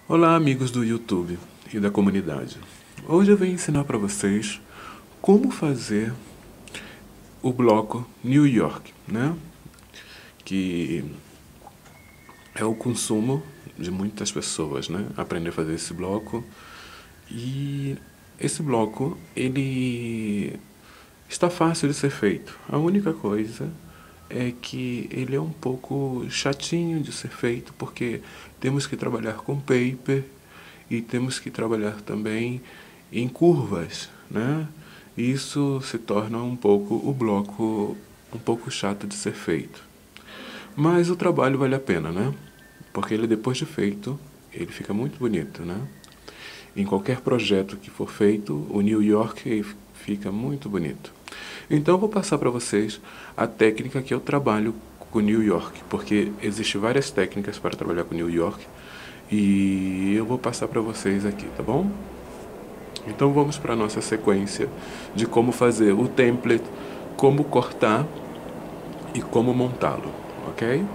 Olá, amigos do YouTube e da comunidade. Hoje eu venho ensinar para vocês como fazer o bloco New York, né? Que é o consumo de muitas pessoas, né? Aprender a fazer esse bloco. E esse bloco, ele está fácil de ser feito. A única coisa é que ele é um pouco chatinho de ser feito, porque temos que trabalhar com paper e temos que trabalhar também em curvas, né? Isso se torna um pouco o bloco um pouco chato de ser feito. Mas o trabalho vale a pena, né? Porque ele depois de feito, ele fica muito bonito, né? Em qualquer projeto que for feito, o New York fica muito bonito. Então eu vou passar para vocês a técnica que eu trabalho com New York, porque existem várias técnicas para trabalhar com New York e eu vou passar para vocês aqui, tá bom? Então vamos para a nossa sequência de como fazer o template, como cortar e como montá-lo, ok?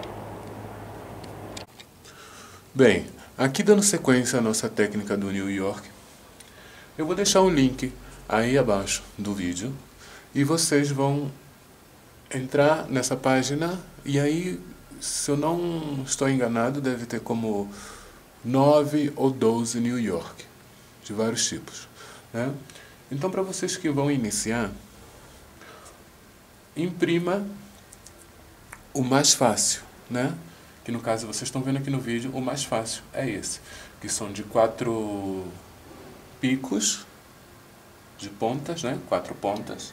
Bem, aqui dando sequência à nossa técnica do New York, eu vou deixar um link aí abaixo do vídeo e vocês vão entrar nessa página e aí, se eu não estou enganado, deve ter como 9 ou 12 New York, de vários tipos, né? Então, para vocês que vão iniciar, imprima o mais fácil, né? Que no caso vocês estão vendo aqui no vídeo, o mais fácil é esse, que são de 4 picos de pontas, né? 4 pontas.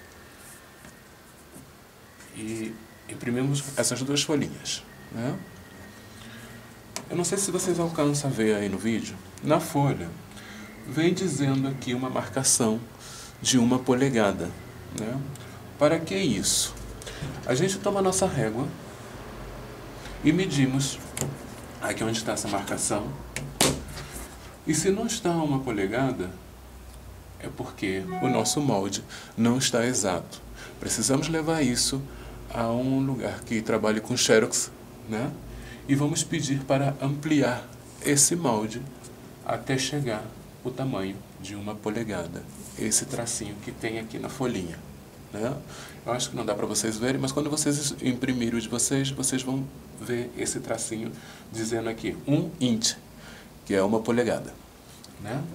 E imprimimos essas duas folhinhas, né? Eu não sei se vocês alcançam a ver aí no vídeo. Na folha, vem dizendo aqui uma marcação de 1 polegada, né? Para que isso? A gente toma a nossa régua e medimos aqui onde está essa marcação. E se não está 1 polegada, é porque o nosso molde não está exato. Precisamos levar isso a um lugar que trabalhe com Xerox, né? E vamos pedir para ampliar esse molde até chegar o tamanho de 1 polegada. Esse tracinho que tem aqui na folhinha, né? Eu acho que não dá para vocês verem, mas quando vocês imprimirem o de vocês, vocês vão ver esse tracinho dizendo aqui 1 inch, que é 1 polegada, né?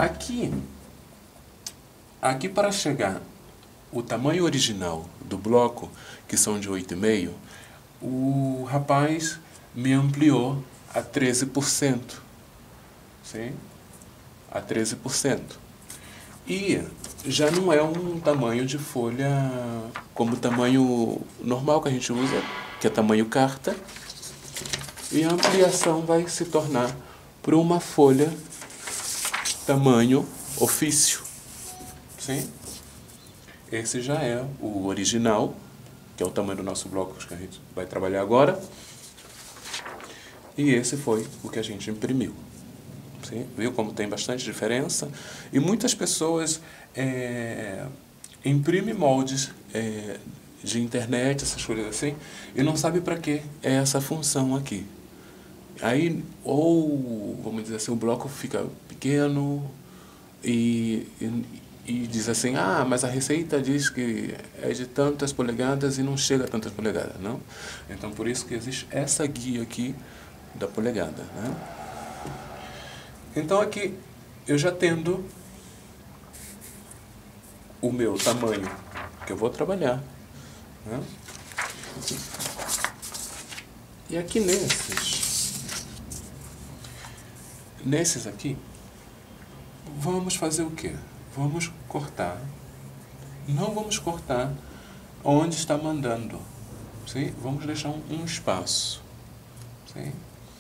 Aqui para chegar o tamanho original do bloco, que são de 8,5, o rapaz me ampliou a 13%. Sim? A 13%. E já não é um tamanho de folha como o tamanho normal que a gente usa, que é tamanho carta. E a ampliação vai se tornar para uma folha tamanho ofício. Sim? Esse já é o original, que é o tamanho do nosso bloco que a gente vai trabalhar agora. E esse foi o que a gente imprimiu. Sim? Viu como tem bastante diferença? E muitas pessoas imprimem moldes de internet, essas coisas assim, e não sabem para que é essa função aqui. Aí, ou, vamos dizer assim, o bloco fica pequeno e diz assim, ah, mas a receita diz que é de tantas polegadas e não chega a tantas polegadas, não? Então, por isso que existe essa guia aqui da polegada, né? Então, aqui eu já tendo o meu tamanho que eu vou trabalhar, né? E aqui nesses aqui, vamos fazer o quê? Vamos cortar. Não vamos cortar onde está mandando. Sim? Vamos deixar um espaço. Sim?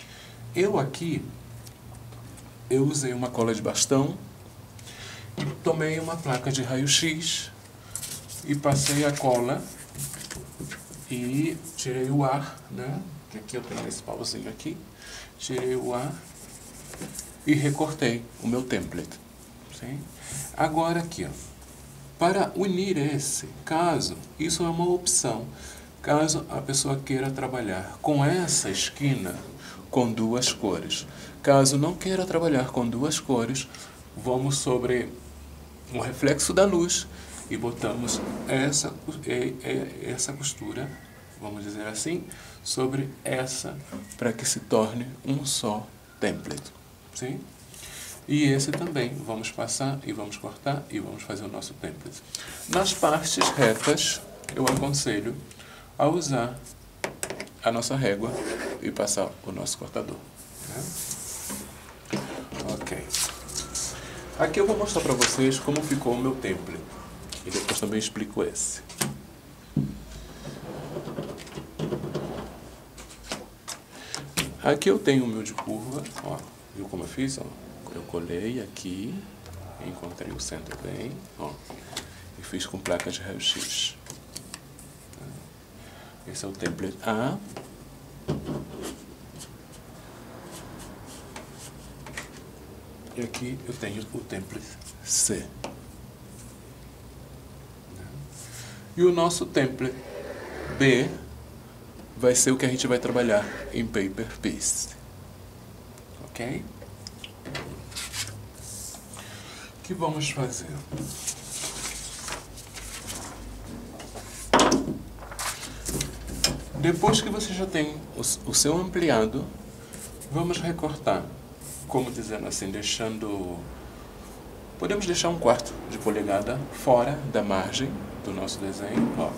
Eu usei uma cola de bastão, tomei uma placa de raio-x e passei a cola e tirei o ar, né? Que aqui eu tenho esse pauzinho aqui. Tirei o ar e recortei o meu template. Sim? Agora aqui, ó, para unir isso é uma opção, caso a pessoa queira trabalhar com essa esquina com duas cores. Caso não queira trabalhar com duas cores, vamos sobre o reflexo da luz e botamos essa costura, vamos dizer assim, sobre essa, para que se torne um só template. Sim? E esse também, vamos passar e vamos cortar e vamos fazer o nosso template. Nas partes retas, eu aconselho a usar a nossa régua e passar o nosso cortador. Né? Ok. Aqui eu vou mostrar para vocês como ficou o meu template. E depois também explico esse. Aqui eu tenho o meu de curva, ó. Viu como eu fiz? Ó? Eu colei aqui, encontrei o centro bem, ó. E fiz com placa de raio-x. Esse é o template A. E aqui eu tenho o template C. E o nosso template B vai ser o que a gente vai trabalhar em Paper Piece. Ok? O que vamos fazer? Depois que você já tem o seu ampliado, vamos recortar, como dizendo assim, podemos deixar 1/4 de polegada fora da margem do nosso desenho, ó.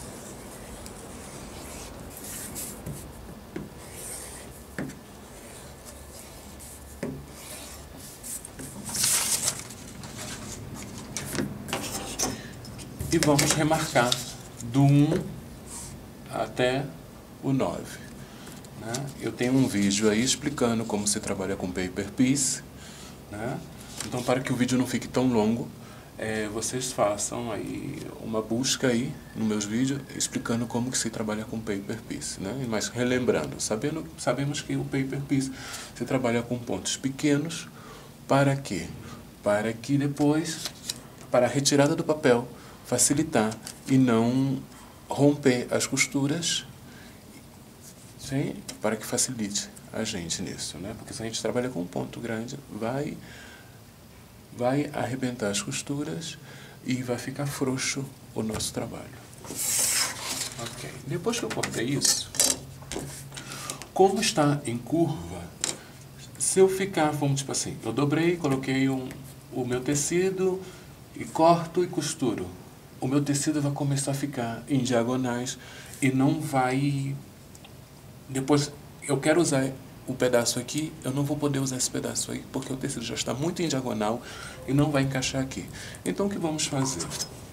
E vamos remarcar do 1 até o 9. Né? Eu tenho um vídeo aí explicando como se trabalha com Paper Piece. Né? Então, para que o vídeo não fique tão longo, vocês façam aí uma busca aí nos meus vídeos explicando como que se trabalha com Paper Piece. Né? Mas relembrando, sabemos que o Paper Piece se trabalha com pontos pequenos. Para quê? Para que depois, para a retirada do papel, facilitar e não romper as costuras, sim, para que facilite a gente nisso, né? Porque se a gente trabalha com um ponto grande, vai arrebentar as costuras e vai ficar frouxo o nosso trabalho. Ok. Depois que eu cortei isso, como está em curva, se eu ficar, vamos tipo assim, eu dobrei, coloquei o meu tecido e corto e costuro. O meu tecido vai começar a ficar em diagonais e não vai... Depois, eu quero usar o pedaço aqui, eu não vou poder usar esse pedaço aí, porque o tecido já está muito em diagonal e não vai encaixar aqui. Então, o que vamos fazer?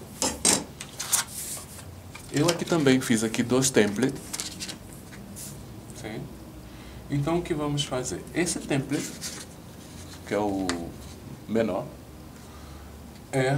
Eu aqui também fiz aqui 2 templates. Sim? Então, o que vamos fazer? Esse template, que é o menor, é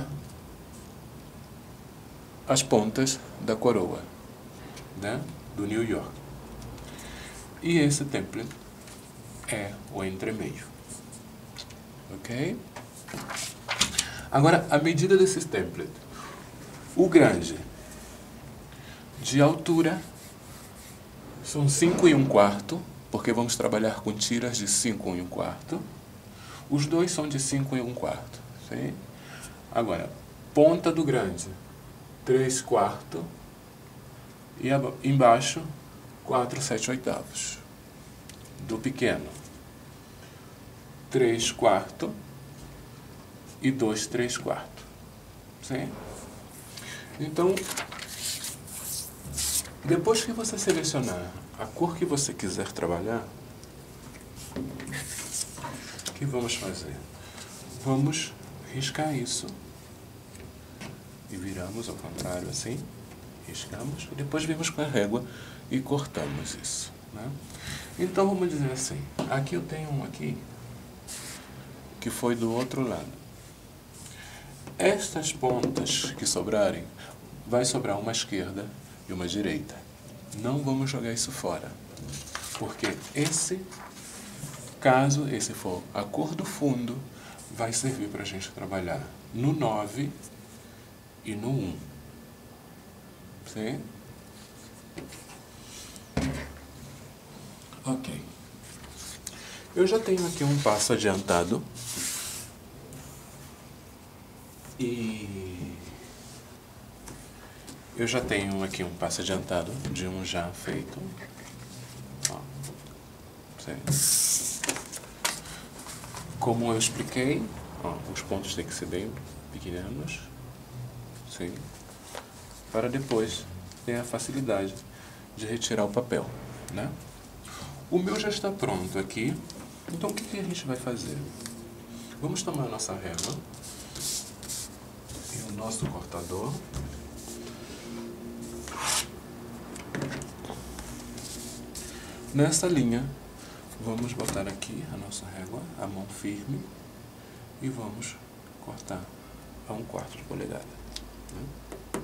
as pontas da coroa, né, do New York. E esse template é o entremeio. Ok? Agora, a medida desses templates. O grande de altura são 5 1/4, porque vamos trabalhar com tiras de 5 1/4. Os dois são de 5 1/4. Sim? Agora, ponta do grande, 3/4 e embaixo 4 7/8. Do pequeno, 3/4 e 2 3/4. Sim? Então, depois que você selecionar a cor que você quiser trabalhar, o que vamos fazer? Vamos riscar isso. E viramos ao contrário assim, riscamos, e depois vemos com a régua e cortamos isso. Né? Então, vamos dizer assim, aqui eu tenho um aqui, que foi do outro lado. Estas pontas que sobrarem, vai sobrar uma esquerda e uma direita. Não vamos jogar isso fora, porque caso esse for a cor do fundo, vai servir para a gente trabalhar no 9 e no 1. Sim? Ok. Eu já tenho aqui um passo adiantado. E eu já tenho aqui um passo adiantado de um já feito. Ó, certo? Como eu expliquei, ó, os pontos têm que ser bem pequenos, sim, para depois ter a facilidade de retirar o papel, né? O meu já está pronto aqui, então o que a gente vai fazer? Vamos tomar a nossa régua e o nosso cortador. Nessa linha, vamos botar aqui a nossa régua, a mão firme, e vamos cortar a 1/4 de polegada. Né?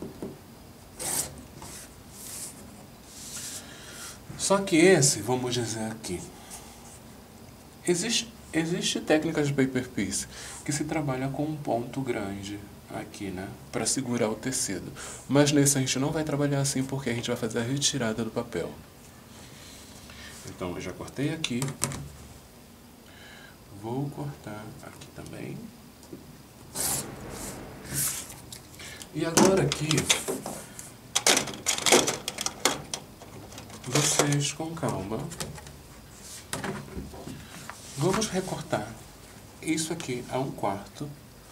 Só que esse, vamos dizer aqui, existe técnicas de paper piece que se trabalha com um ponto grande aqui, né, para segurar o tecido. Mas nesse a gente não vai trabalhar assim porque a gente vai fazer a retirada do papel. Então eu já cortei aqui, vou cortar aqui também. E agora aqui, vocês com calma, vamos recortar isso aqui a 1/4,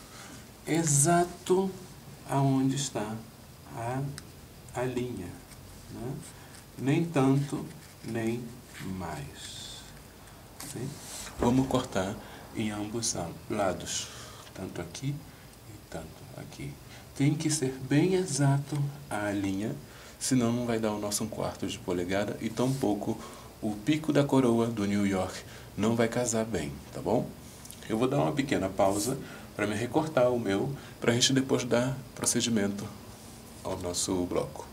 exato aonde está a linha, né? Nem tanto, nem mais. Sim? Vamos cortar em ambos lados, tanto aqui e tanto aqui. Tem que ser bem exato a linha, senão não vai dar o nosso 1/4 de polegada e tampouco o pico da coroa do New York não vai casar bem, tá bom? Eu vou dar uma pequena pausa para me recortar o meu, para a gente depois dar procedimento ao nosso bloco.